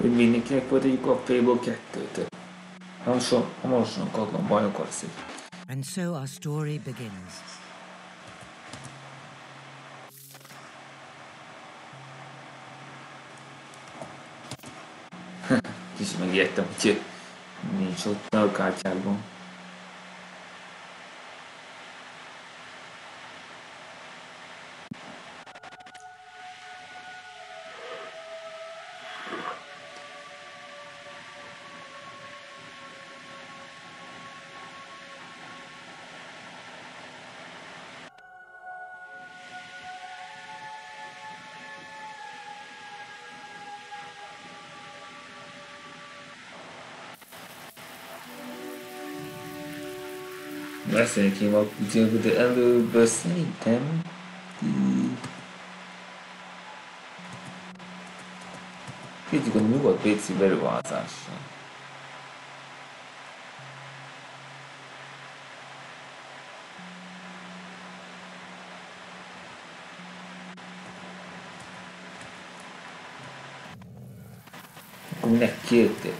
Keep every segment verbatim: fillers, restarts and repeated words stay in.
hogy mindenkinek volt egy kappéból kettőt. Hamarosan, hamarosan kapom bajnok lesz. And so our story begins. Kicsit megijedtem, hogy nincs ott a kártyákban. Beszélni kéne a kutyákat, de előbb szerintem... Kicsit a nyugat-béci beruházással. Akkor minek kértél?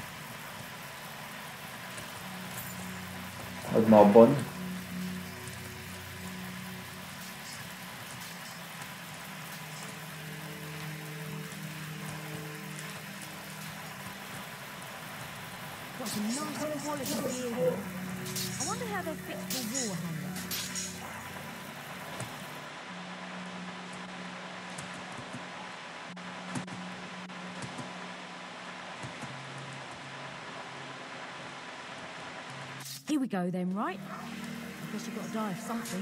Hogy ma abban? Got some nice quality gear here. I wonder how they fix the war hammer. Here we go then, right? I guess you've got to die of something.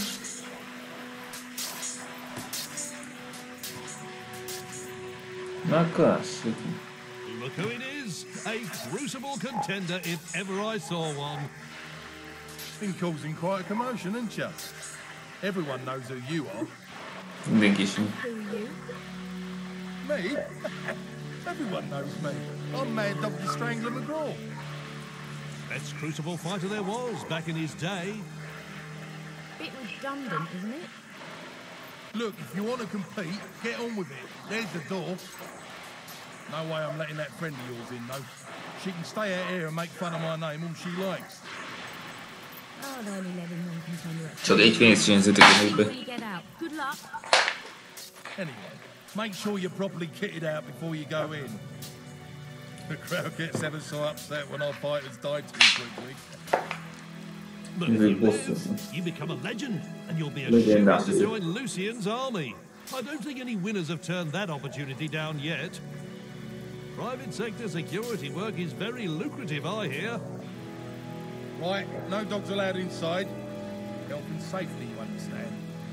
Na köszönjük. Look who it is! A crucible contender if ever I saw one. Been causing quite a commotion, hasn't you? Everyone knows who you are. Mindenki is. Who are you? Me? Everyone knows me. I'm Mad Dog the Strangler McGraw. Best crucible fighter there was back in his day. Bit redundant, isn't it? Look, if you want to compete, get on with it. There's the door. No way I'm letting that friend of yours in, though. She can stay out here and make fun of my name all she likes. I'll only let him non-contender at Csak egy pénzt csináltatok a nőbe. you get out. Good luck. Anyway, make sure you're properly kitted out before you go in. The crowd gets ever so upset when our fighters die too quickly. But if you live, you become a legend, and you'll be a Legenda. chance to join Lucian's army. I don't think any winners have turned that opportunity down yet. Private sector security work is very lucrative, I hear. Right, no dogs allowed inside. Health and safety, you understand.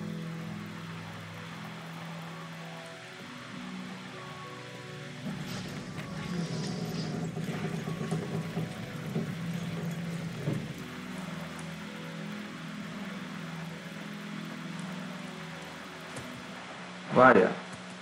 Várjál.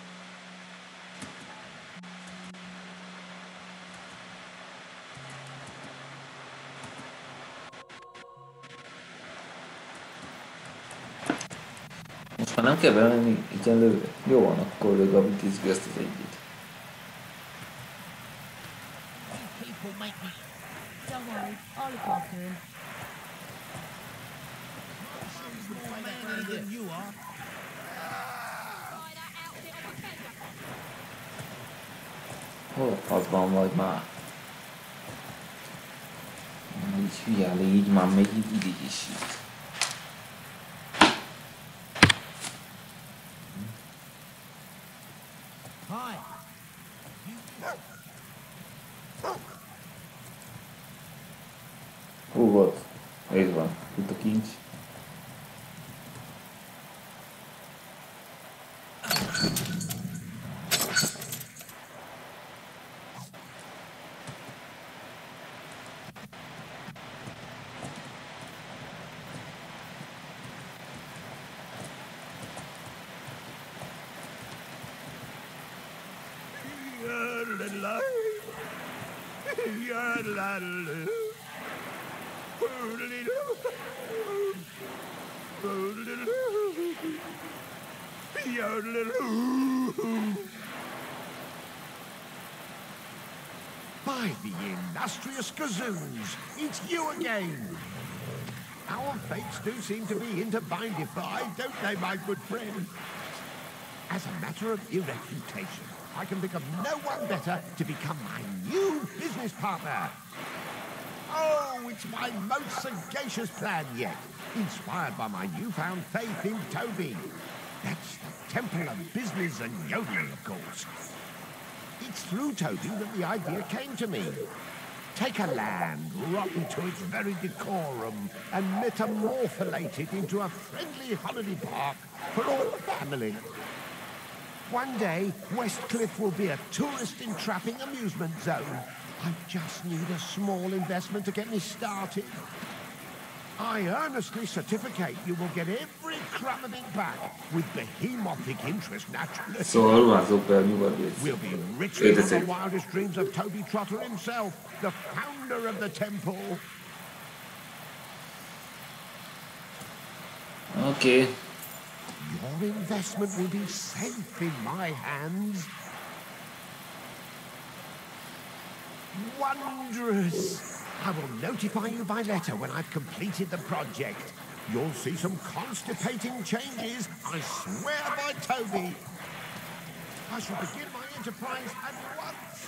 Most már nem kell bemenni egyenlőre. Jó van, akkor legalább tízgő ezt az egyet. People make me. Don't worry, I'll look after him. Than you are. Hol a faszban vagy már? Így hülye, így már megy így is. Hi. Hú volt. Ez van. Itt a kincs. Why, the illustrious Gazoons, it's you again. Our fates do seem to be intertwined, don't they, my good friend? As a matter of your reputation, I can think of no one better to become my new business partner. Oh, it's my most sagacious plan yet, inspired by my newfound faith in Toby. That's the Temple of Business and Yodeling, of course. It's through Toby that the idea came to me. Take a land rotten to its very decorum and metamorphosate it into a friendly holiday park for all the family. One day, Westcliff will be a tourist-entrapping amusement zone. I just need a small investment to get me started. I earnestly certificate you will get every crumb of it back, with behemothing interest, naturally. Szóval ruházókból nyugodjész. We'll be richer than the wildest dreams of Toby Trotter himself, the founder of the temple. Okay. Your investment will be safe in my hands. Wondrous! I will notify you by letter when I've completed the project. You'll see some constipating changes, I swear by Toby. I shall begin my enterprise at once.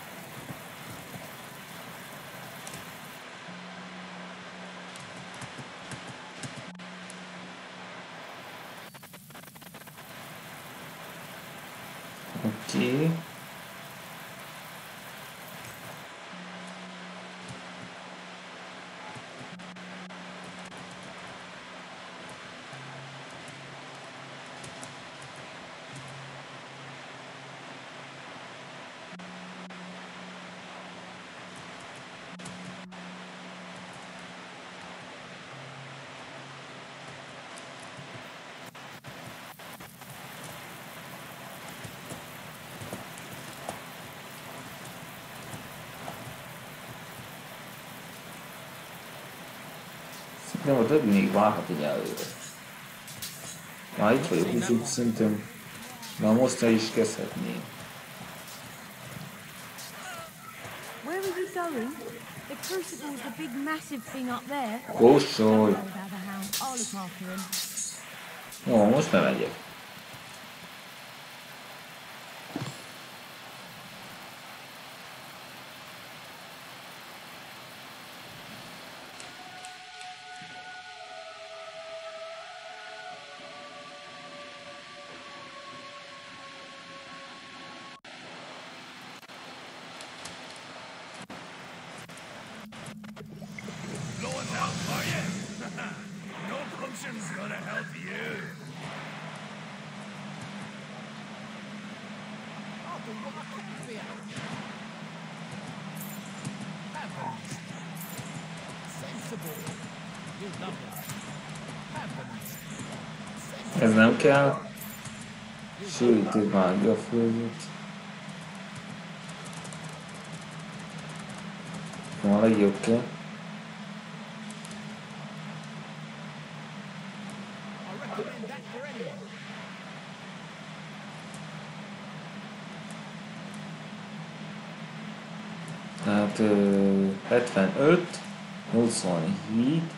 Okay. De a többi még várhat egy előre. Már itt vagyok, úgyhogy szerintem már most el is kezdhetném. Where are you going? The crucible's the big massive thing up there. Kóstolj! Don't worry about the hound. I'll look after him. Jó, most bemegyek. Ez nem kell. Sűrítő vágja a földet. Van a legjobb kell. Tehát hetvenöt, nyolcvanhét.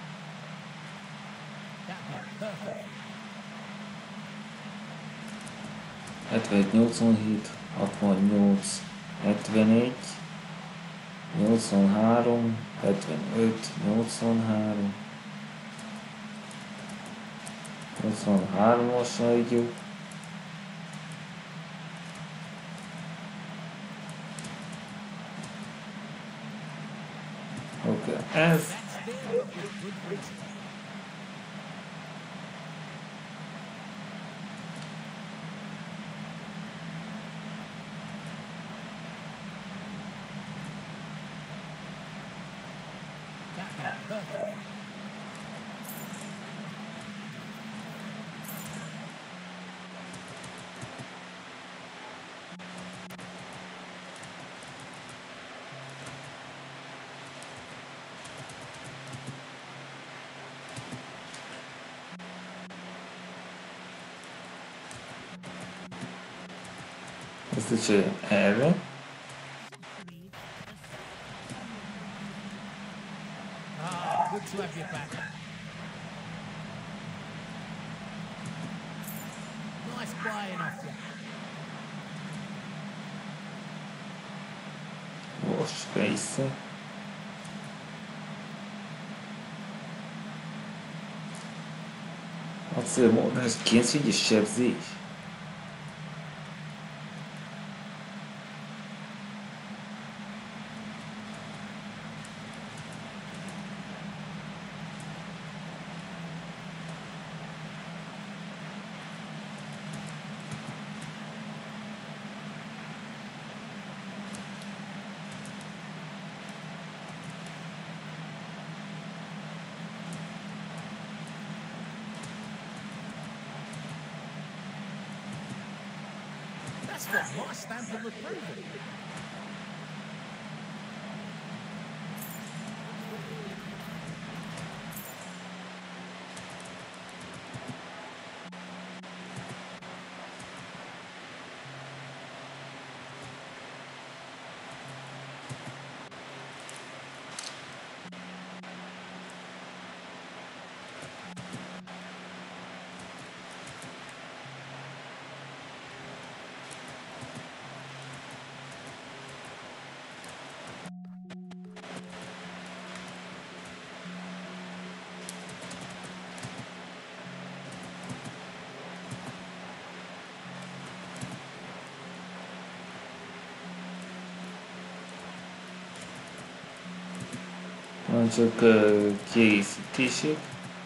hetvenhét, nyolcvanhét, hatvannyolc, hetvenegy, nyolcvanhárom, hetvenöt, nyolcvanhárom, nyolcvanhármas legjobb. Oké, okay. Ez Ezt csinálja erre. to have your back. Nice buying off you. Wash face. Acélmódon ez készígy és sebzés. That's got my stamp of approval. Csak uh, kiegészítések.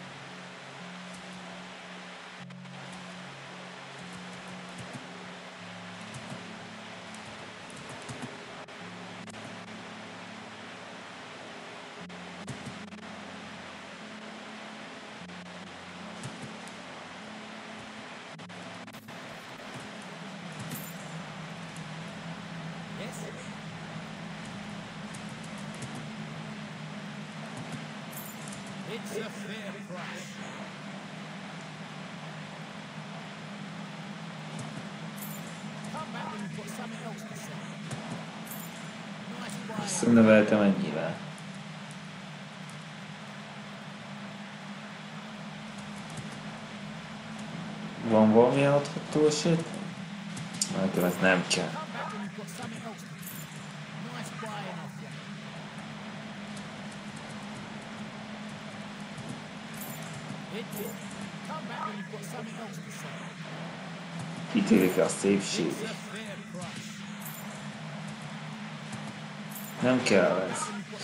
It's a fair price. Come back when you've got something else to say. Nice buy. Összenöveltem ennyivel. Van valami adható eset? Nekem ez nem kell. Come back when you've got something else to say. Nice buying off you. It will. Come back when you've got something else to say. Kitérik a szépség. It's a fair price. Nem kell ez.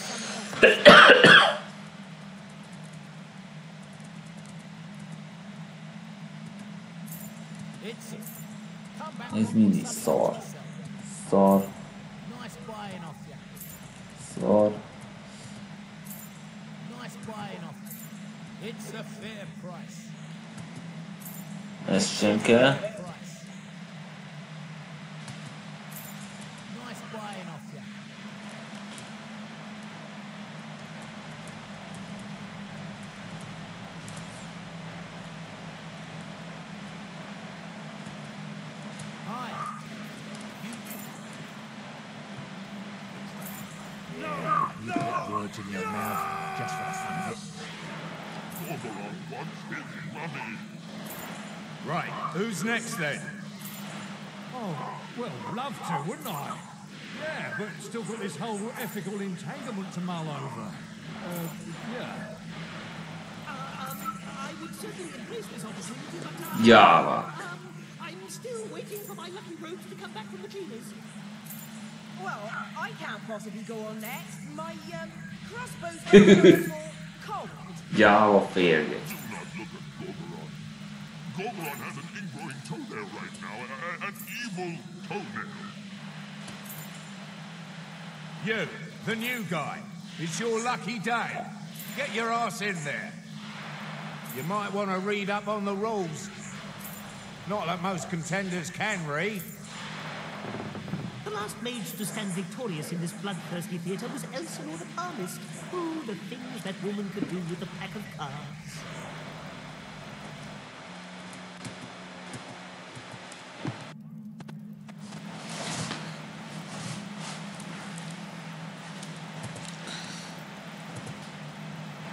It's it. Come back Ez when you've mindig got something szar. else to say. Szar. Nice buying off you. Szar. Nice buying off you. It's a fair price. Ez sem kell. Price. Nice buying off you. Hi. You put words in your mouth just for the fun of it. Gorgoron wants his money. Right, who's next then? Oh, well, love to, wouldn't I? Yeah, but still got this whole ethical entanglement to mull over. Uh, yeah. Uh, um, I would certainly embrace this opportunity, but uh, Java. um, I'm still waiting for my lucky robes to come back from the cleaners. Well, I can't possibly go on next. My um, crossbow's getting more cold. Java férje. Do not look at Gorgoron. Gorgoron has an ingrowing toenail right now, a- a- an evil toenail. You, the new guy. It's your lucky day. Get your ass in there. You might want to read up on the rules. Not that most contenders can read. The last mage to stand victorious in this bloodthirsty theatre was Elsinore the Palmist. Oh, the things that woman could do with a pack of cards.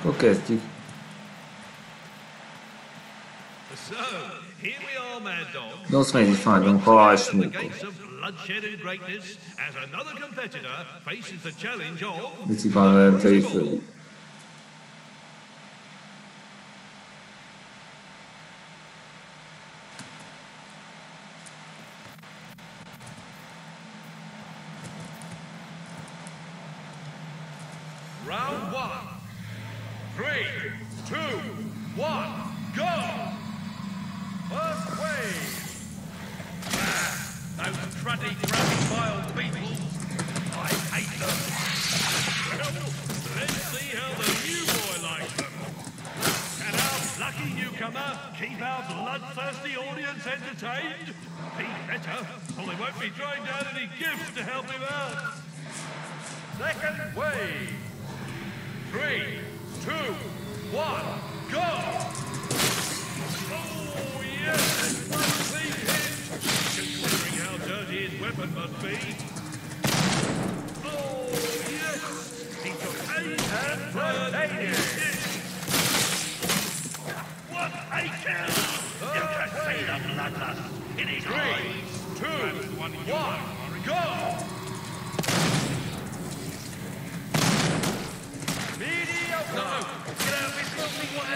Akkor kezdjük. Don't make me find them harsh Bicikán lentei föl. Round one. Three, two, one, go! First wave! Ah, those cruddy, crabby, vile beetles. I hate them. Well, let's see how the new boy likes them. Can our lucky newcomer keep our bloodthirsty audience entertained? He better, or they won't be throwing down any gifts to help him out. Second wave. Three, two, one, go! Oh, yes, one clean hit! Considering how dirty his weapon must be. Oh, yes! He took aim and protected it! What a kill! You can see the bloodlust in his eyes! Three, two, one, go! No! Get out of his filthy way!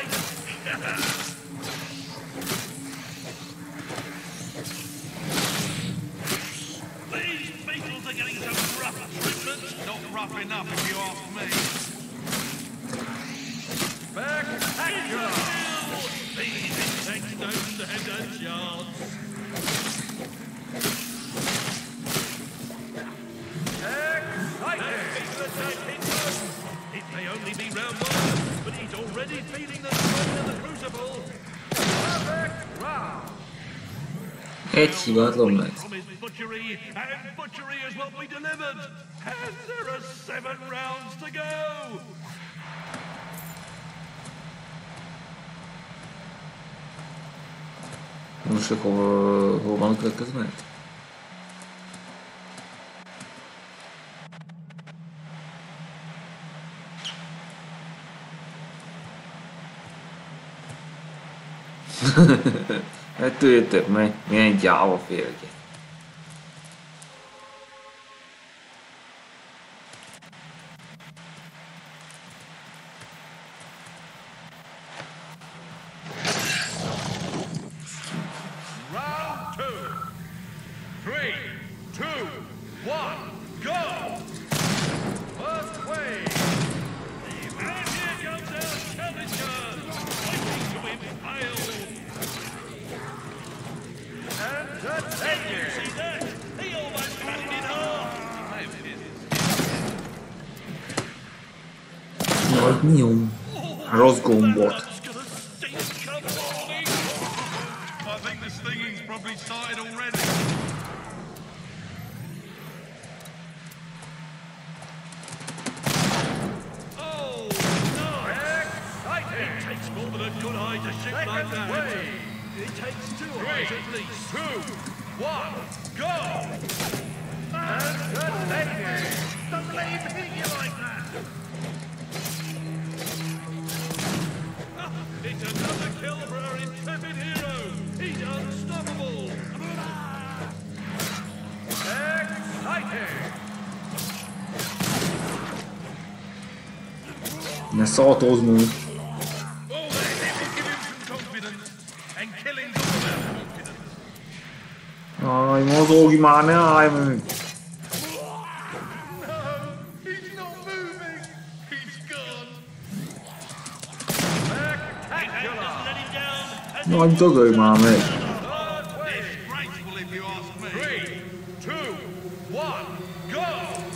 These beetles are getting some rough treatment. Not rough enough, if you ask me. Spectacular! These insects don't stand a chance. Exciting! It may only be round one, but he's already feeling the strain of the crucible. Perfect round. Egy hibátlan meg. From his butchery, and butchery is what we delivered. And there are seven rounds to go. Most akkor hol van a következő meg? Ettől jöttök meg, milyen gyáva félgek. Round two. Three, two, one, go! First wave. And here comes our challenger, fighting to impale. And the taker. See that? He almost cut it in half. May have hit it. Nagy nyom. Rossz gombot. I think the stinging's probably started already. Oh, no! Exciting! It takes more than a good eye to shoot like that. Way. It takes two eyes at least. Two, one, go! And the taking! Don't let him hit you like that! It's another kill for our intrepid hero! He's unstoppable! Exciting! Ne szaltóznunk. Oh, that will give him some confidence, and killing's all about confidence. Aj, mozogj már, ne állj meg! No, he's not moving! He's gone! Spectacular! Let him down! Nagy dögölj már meg! Disgraceful if you ask me! Three, two, one, go!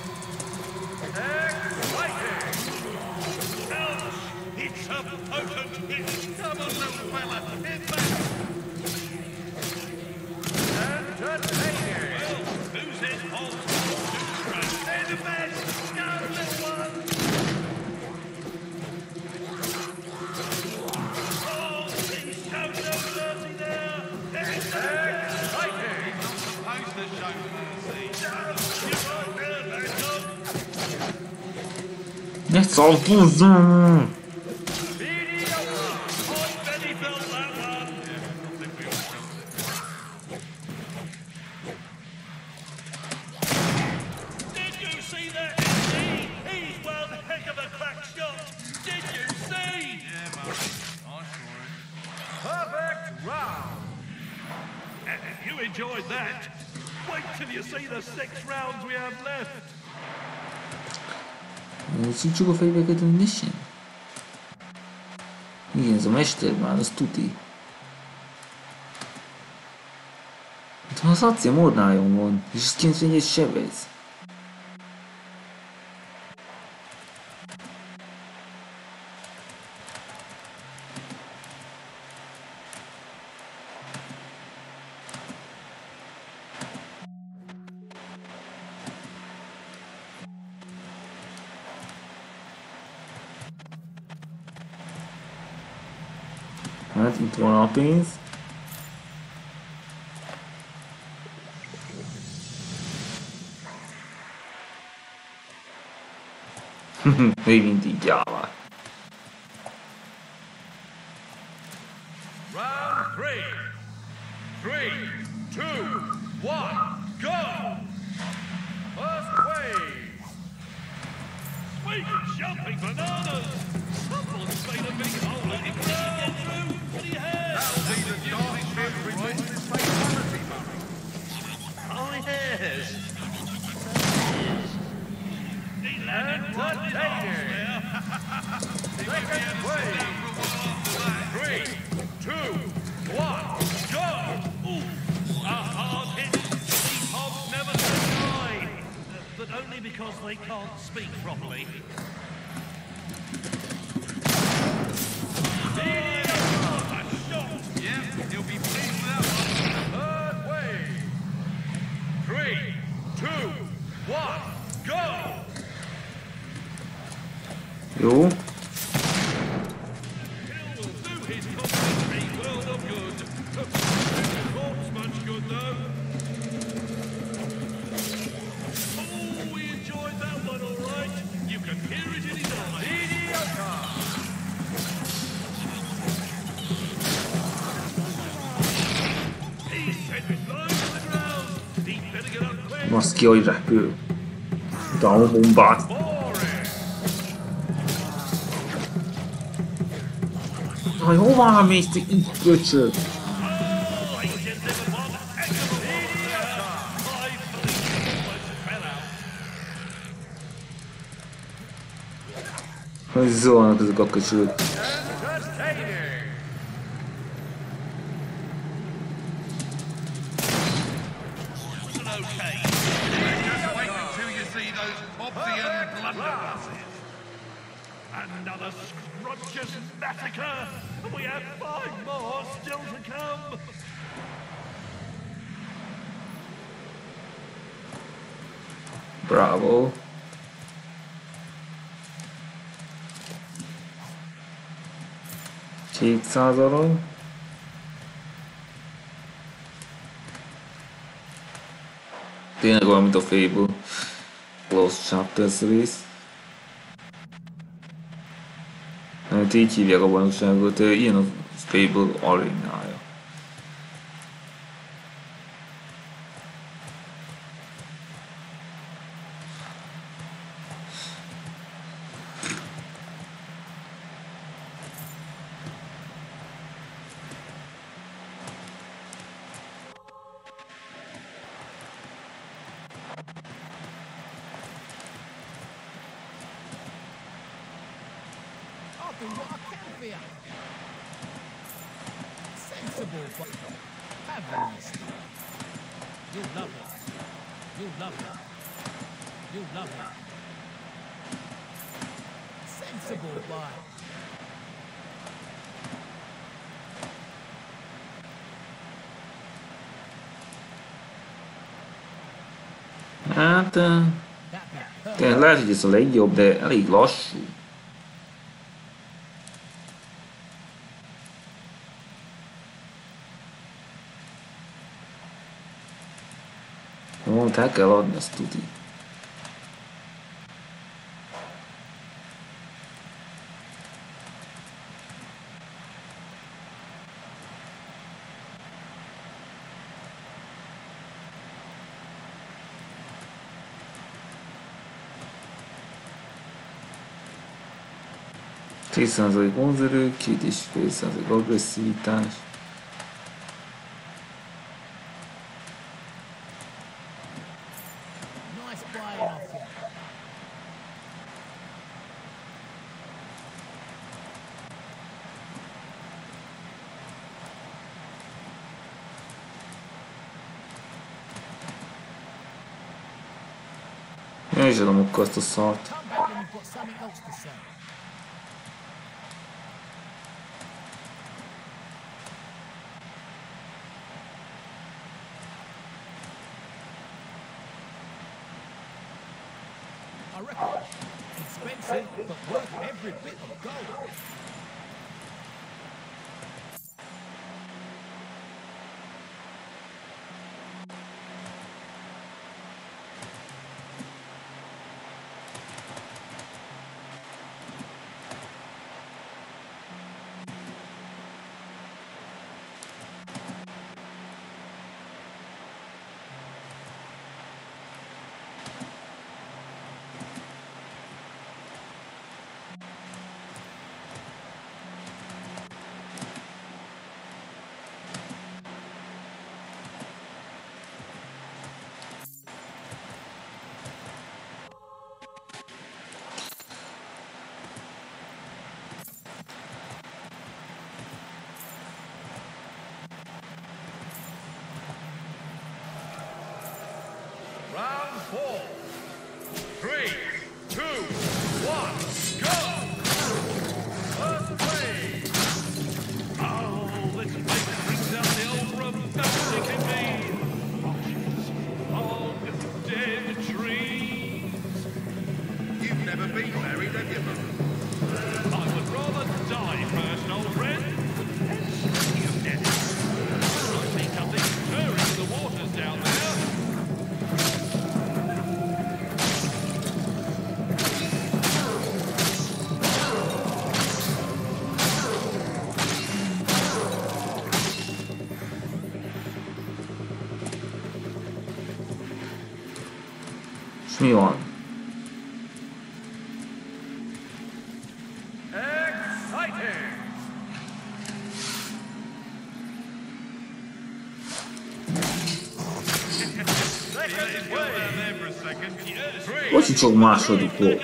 Exciting! Ouch! It's a potent hit! Come on, little fella! Hit back! Entertaining! Well, who's in hold? They're the best! Go, little one! Oh, he's so no mercy there! Exciting! He's not supposed to show mercy. No, you're right there, Bangkok! Ne szaltózzunk! You enjoyed that. Wait till you see the six rounds we have left. Szítsuk a fegyvereket a mission. Igen, ez a mestermán, az tuti. Ha az acél mornájon van, és ez kilencvenegyet sebez. Hát itt van a pénz. Még mindig gyává. Round three. Three, two, one, go! First wave. Sweet jumping bananas! Someone's made a big hole in it. Get through. What do you have? That'll be the darkest every month's fatality, mummy. Oh, yes. Entertaining. Second wave. Three, two, one, go! Ooh, a hard hit. These hogs never say die. But only because they can't speak properly. He'll be pleased with that one. Third wave. Three, two, one, go! Jó. Hill will do his complimentary world of good. The corpse much good though. Oh, we enjoyed that one all right. You can hear it in his eyes. Mediocre. Maszki, hogy repül. Downbombát. Aj, hová mész te itt, köcsög? Hogy zólnak ezek a köcsögök. Another scrumptious massacre, and we have five more still to come. Bravo. kétszáz arany. Tényleg olyan, mint a Fable Lost Chapters rész. Hát így hívják a bajnokságot, ilyen a Fable arénája. Do what I can for you. Sensible, but fabulous. You'll love it. You'll love it. You'll love it. Sensible, boy. Hát, tényleg lehet, hogy ez a legjobb, de elég lassú. Mondd, el kell adni, azt tudni. tíz százalék vonzerő, két egész öt százalék agresszivitás. buying off you. Nézd a mukkal azt a szart. Come back when you've got something else to say. I reckon expensive, but worth every bit of gold. Round four. Three, two, one, go! First wave. Oh, this place brings out the old romantic in me. Bushes, long, dead trees. You've never been married, have you? I would rather die first, old friend. You did. I think I'll be stirring the waters down there. Mi van? Hogy csak második volt?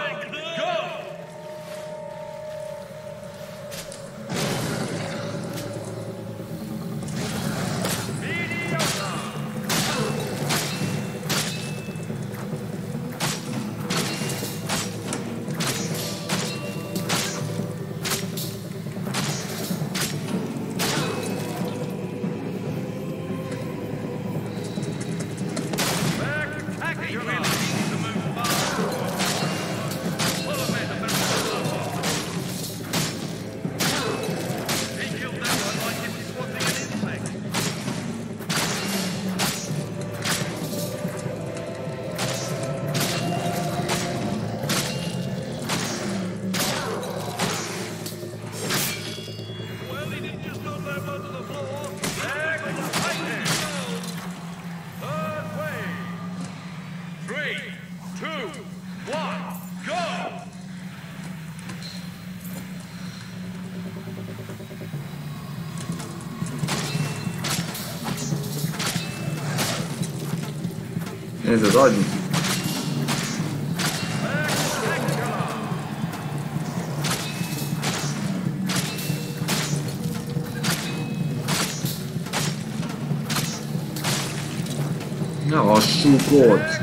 Ez az agy. Ne hassuk ott!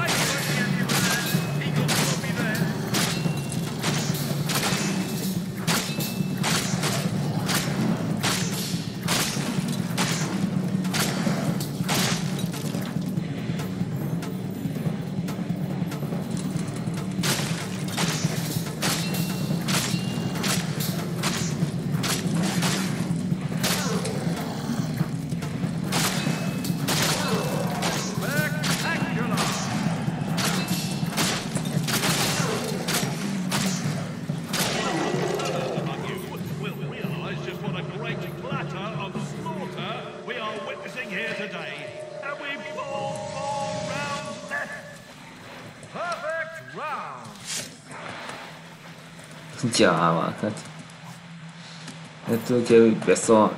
Gyávákat. Ettől kell úgy beszalni.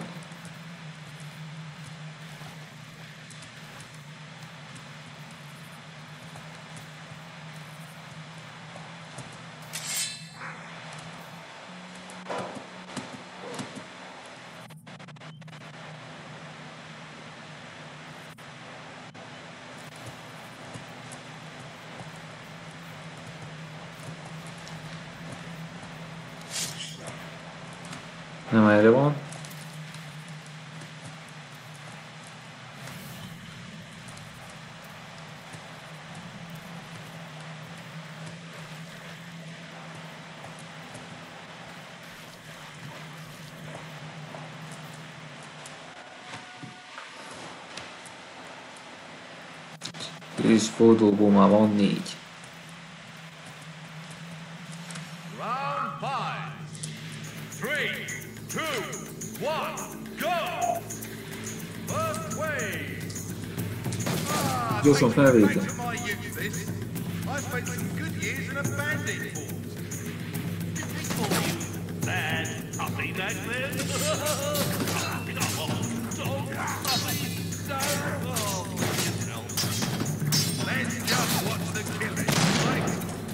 Nem erre van. És fordulóból már van négy. Round five. Three, two, one, go! First wave. Ah, Gyorsan felvétel. thanks to my youth, this. I spent some good years in a bandit force. Bad puppy back then. Let's just watch the killing, right?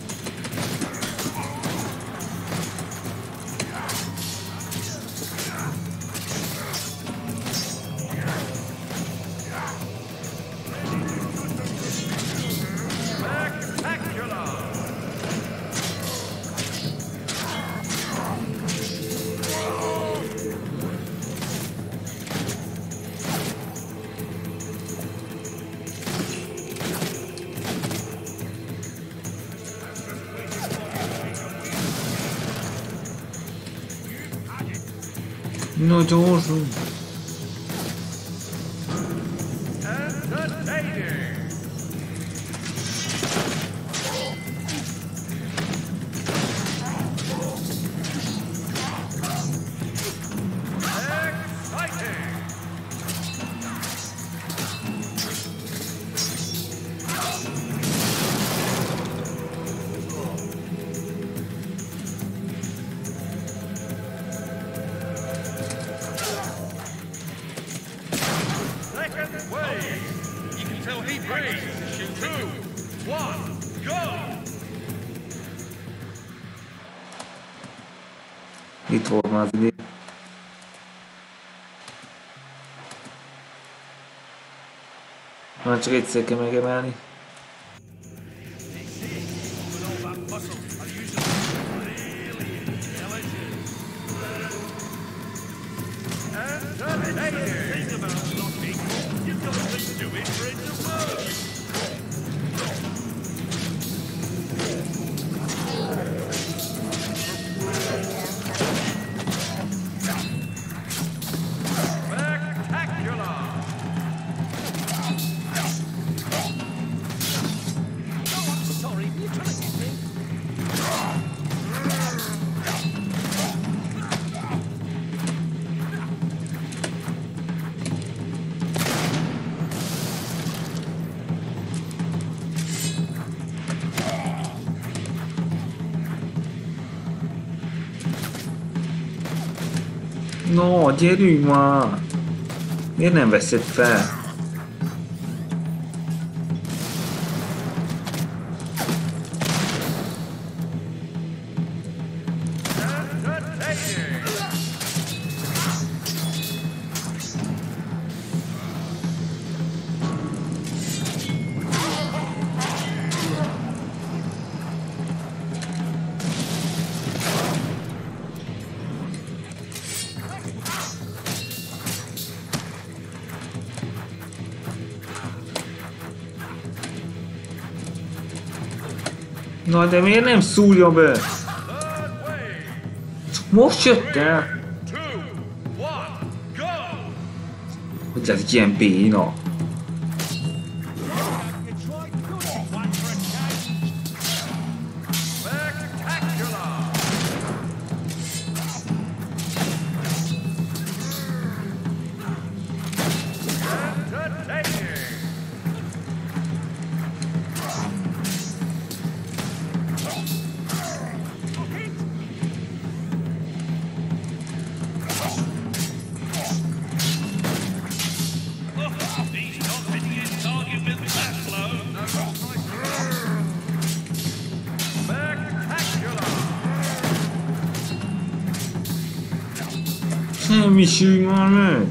No, gyorsan. Itt volt már az idő. Már csak egyszer kell megemelni. No, gyerünk már! Miért nem veszed fel? Na de miért nem szúrja be? Csak most jött el. Hogy ez ilyen béna. Semmi sűrű már meg!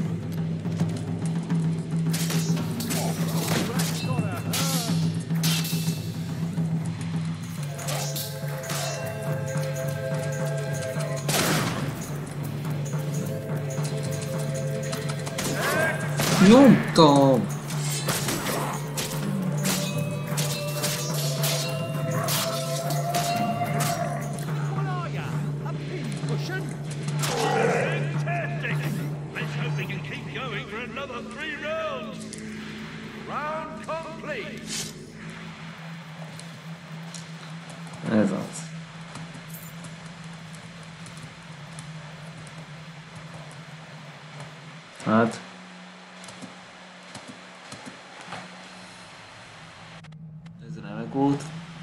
Nyomtam! Ez az. Hát. Ez remek volt.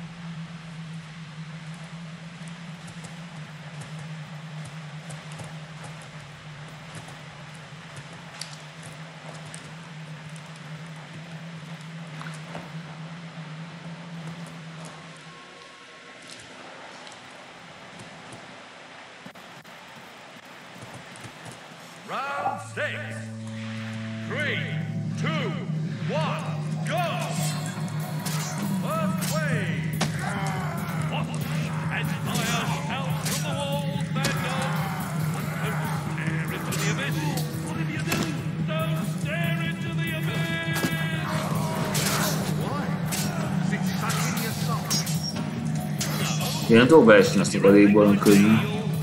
Round six. Three, two, one, go! First wave. Watch as fire shouts from the walls, Vandal. And don't stare into the abyss. Whatever you do, don't stare into the abyss! Why? Is it stuck in your soul? Én nem tudok beesni a szakadékból, olyan könnyű.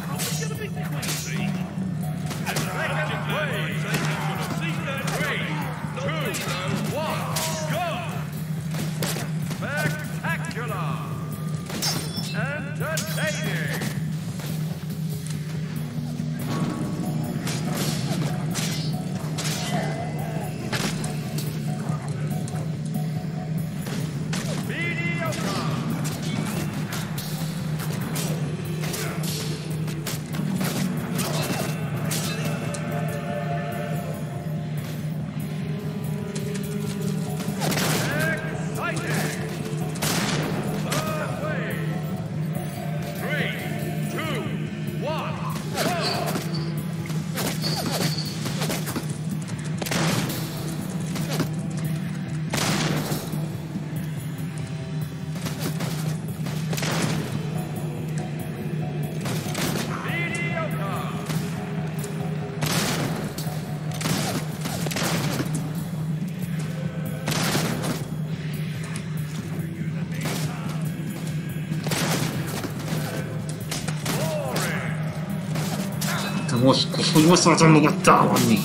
Most, hogy most szóltam magad támadni.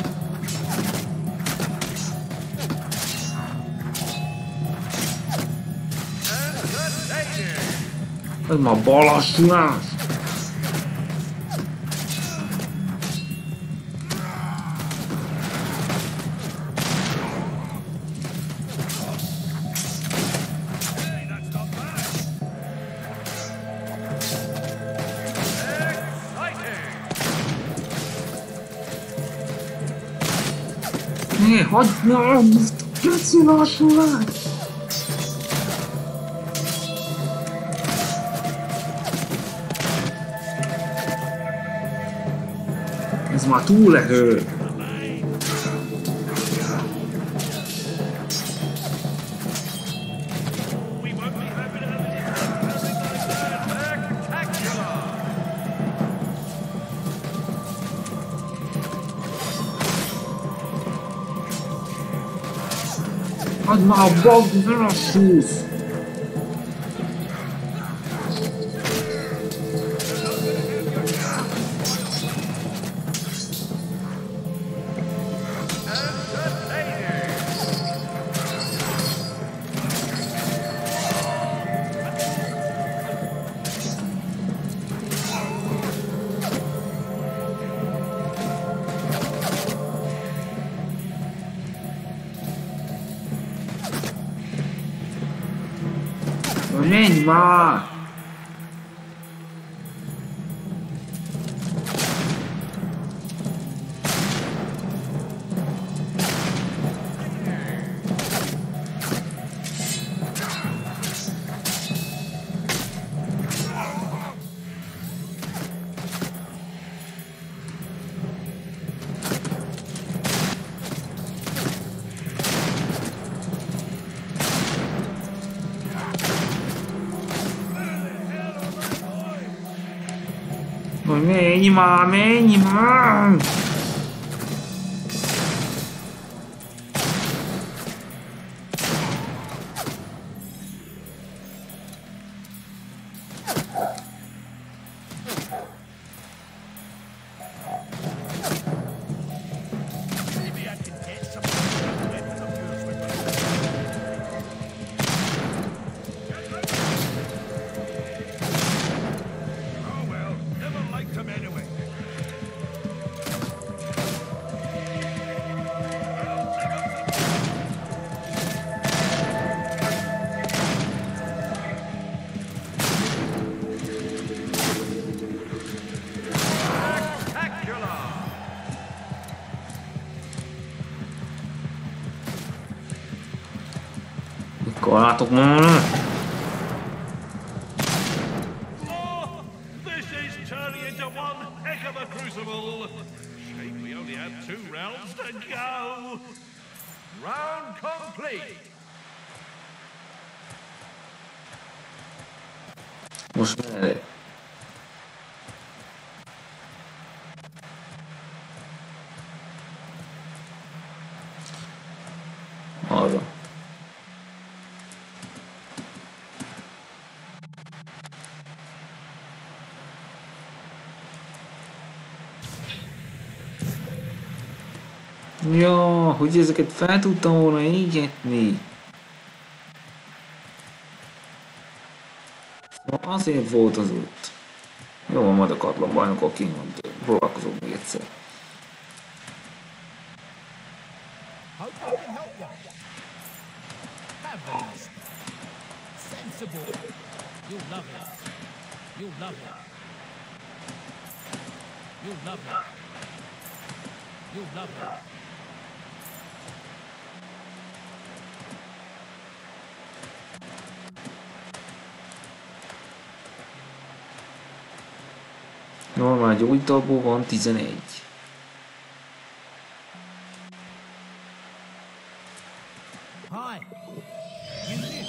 Ez már balassulás. Ne, hagyd már! Keci lassulás! Ez már túl lehő! Hagyd már a bag, ne lassulsz! Menj már! Menj már, menj már! Kallátok már! Oh, this is turning into one heck of a crucible. Shame we only had two rounds to go. Round complete. Most merre? Arra. Ja, hogy ezeket fel tudtam volna égetni. Szóval azért volt az ott. Jó, majd a Katlan bajnokok kint próbálkozok még egyszer. Hope I can help you. Have these. Sensible. You'll love it. You'll love it. You'll love it. You'll love it. Normál gyógytalból van tizenegy. Hi. You here?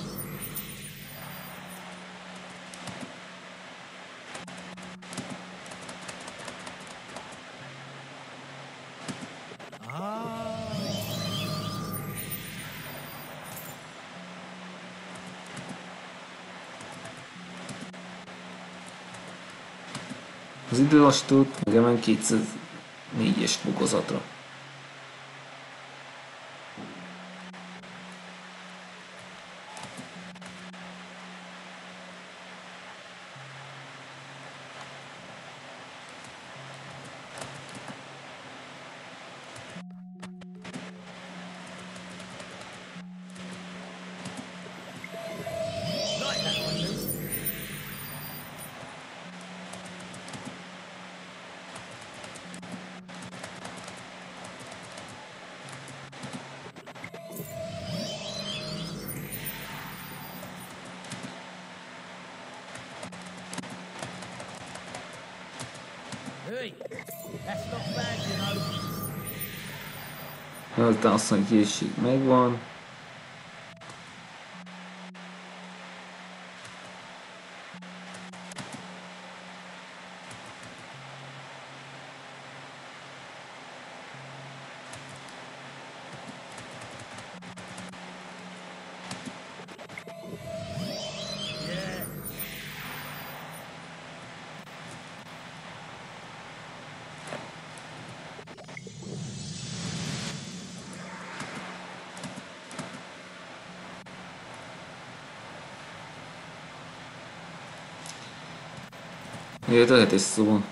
Az időlassítót megemen kétszáznégyes fokozatra. Hey, that's not bad, you know. Aztán azt mondja, készség megvan. Miért lehet ez szóval?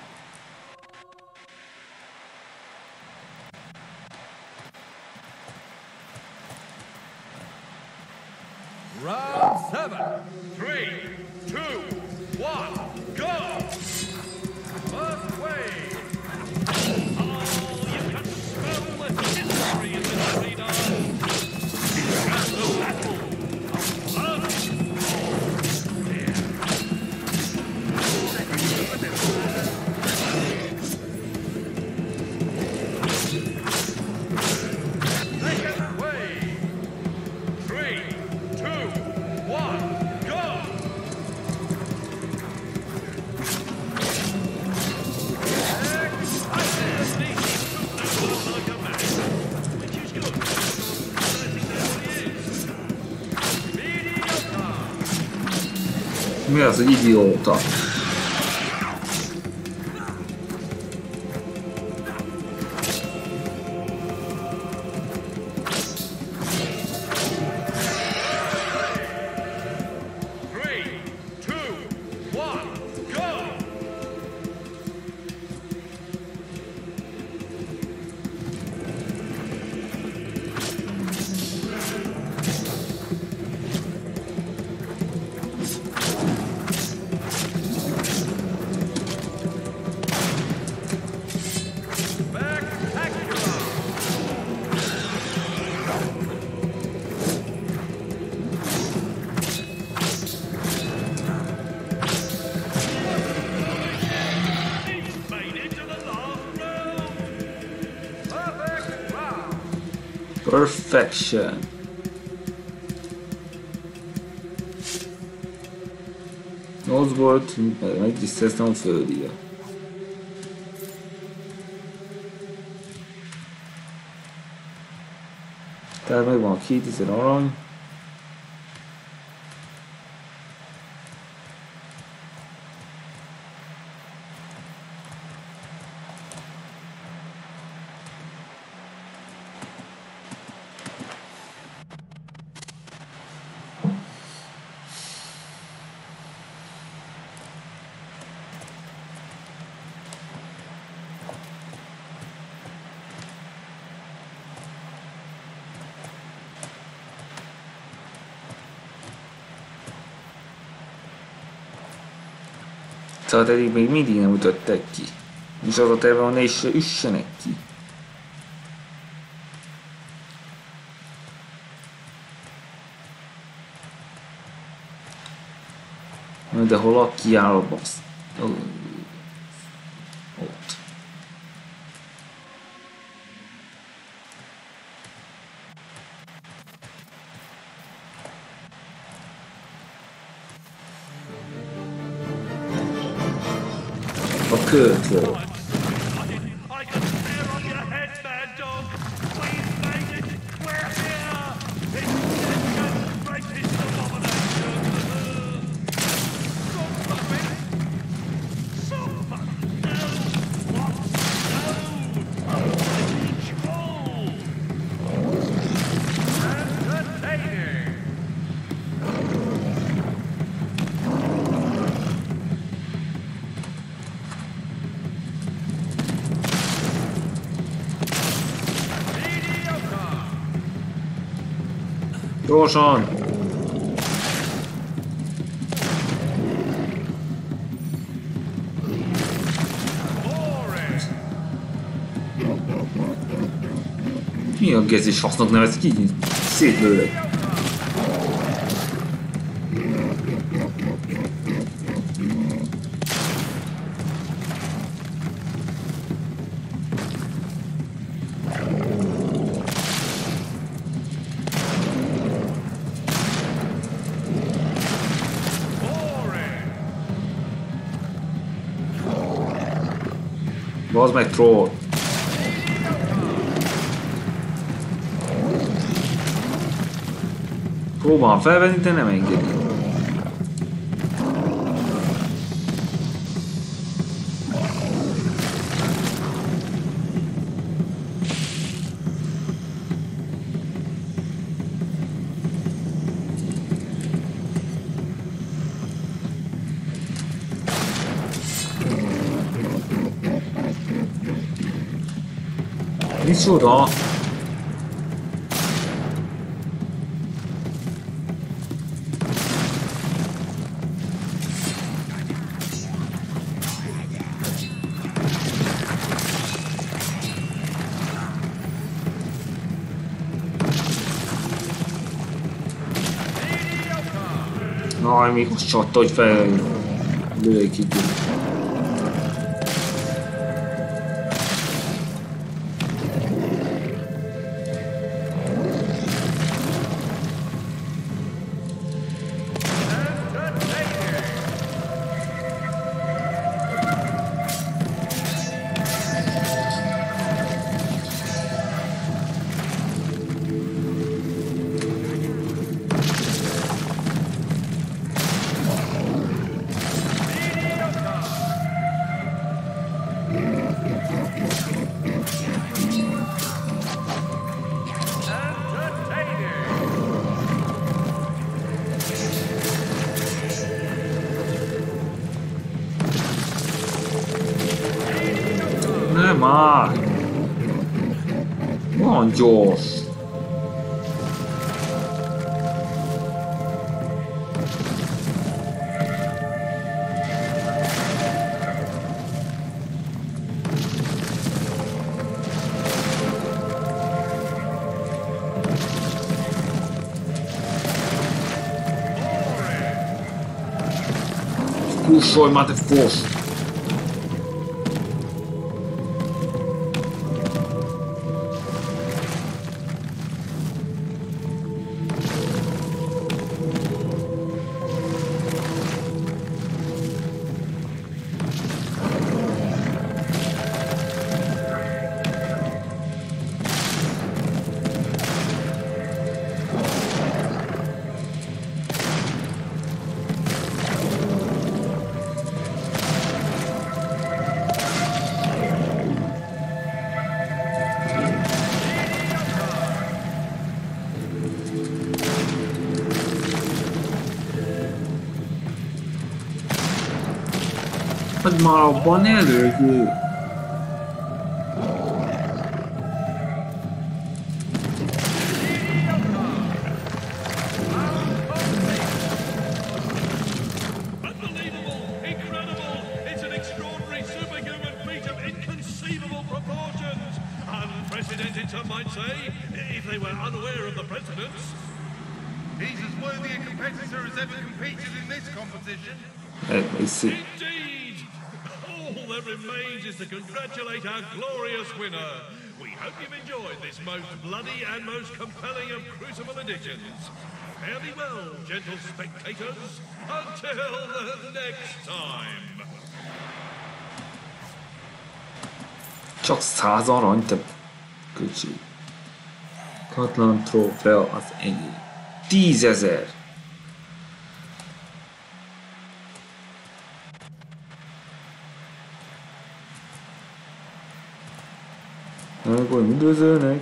Round seven. Three, two, one, go! First wave. Oh, you can smell the history in this arena. And the battle of blood. Second wave. Three, two, one, go! Mi az, egy idióta? Perfection. nyolc volt, meg is szereztem a földíjat. Tehát megvan a kétezer arany. Szóval eddig még mindig nem ütöttek ki. És az a terve, hogy ne is üssenek ki. De hol a kiáll a basz? Ott. A költ volt. Gyorsan! Mi a gezés hasznak nevez ki? Szétlőlek. Bazd meg, troll! Próbálom felvenni, de nem engedi. Micsoda? Aj, még most csatta, hogy fel... lőjük így. Nem már! Van gyors! Kussolj már, te fos! Hát már abban elő. Indeed! All that remains is to congratulate our glorious winner. We hope you've enjoyed this most bloody and most compelling of Crucible editions. Fare thee well, gentle spectators, until the next time. Csak száz arany, te kicsi. Katlan trófea az ennyi. Tízezer! Akkor üdvözölnek.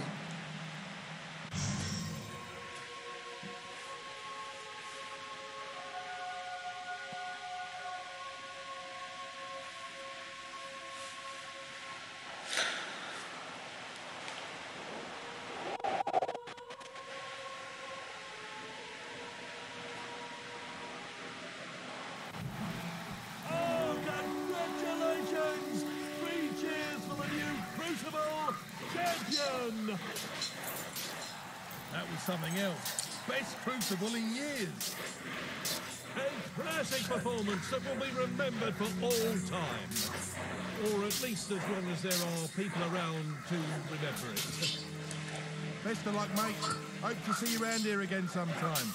Something else. Best Crucible in years. A classic performance that will be remembered for all time. Or at least as long as there are people around to remember it. Best of luck, mate. Hope to see you around here again sometime.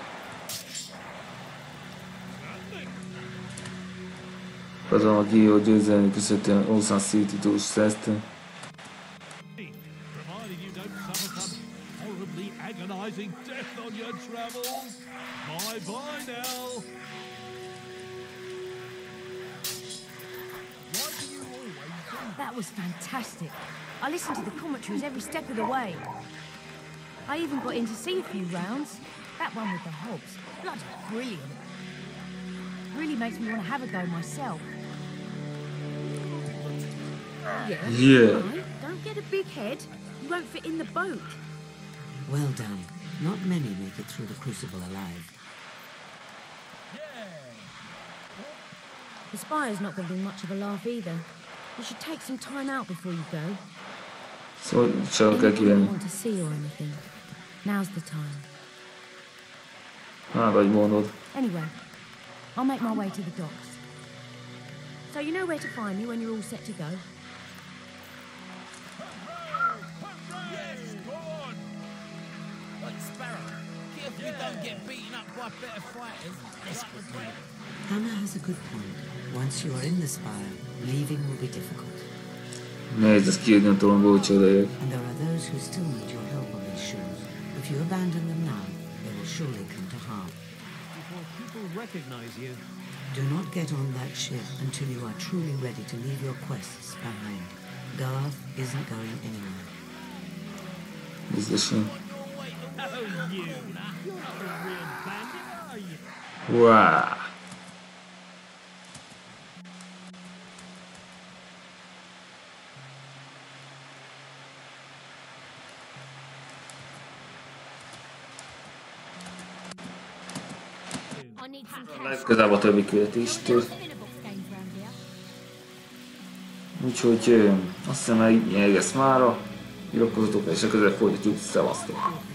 Azon a Gio győzelmi köszönhetően Ocean City-tól szerezte. Agonizing death on your travels. Bye bye now. That was fantastic. I listened to the commentaries every step of the way. I even got in to see a few rounds. That one with the Hobbs. Bloody brilliant. Really makes me want to have a go myself. Yeah. Yeah. Right. Don't get a big head. You won't fit in the boat. Well done. Not many make it through the Crucible alive. The Spire's not going to be much of a laugh either. You should take some time out before you go. So, csak kell kijönni. Want to see or anything. Now's the time. Hát, vagy mondod. Anyway, I'll make my way to the docks. So you know where to find me when you're all set to go? You don't get beaten up by better fighters. Hannah has a good point. Once you are in the Spire, leaving will be difficult. Nehéz ezt kijönni a trónból, hogy odaérek. And there are those who still need your help on these shores. If you abandon them now, they will surely come to harm. Before people recognize you. Do not get on that ship until you are truly ready to leave your quests behind. Garth isn't going anywhere. Biztosan. Oh, you. You're not a real bandit, are you? Wow. Legközelebb a többi küldetéstől. Úgyhogy azt hiszem, hogy egész mára. Iratkozzatok, és a közel folytatjuk. Szevasztok!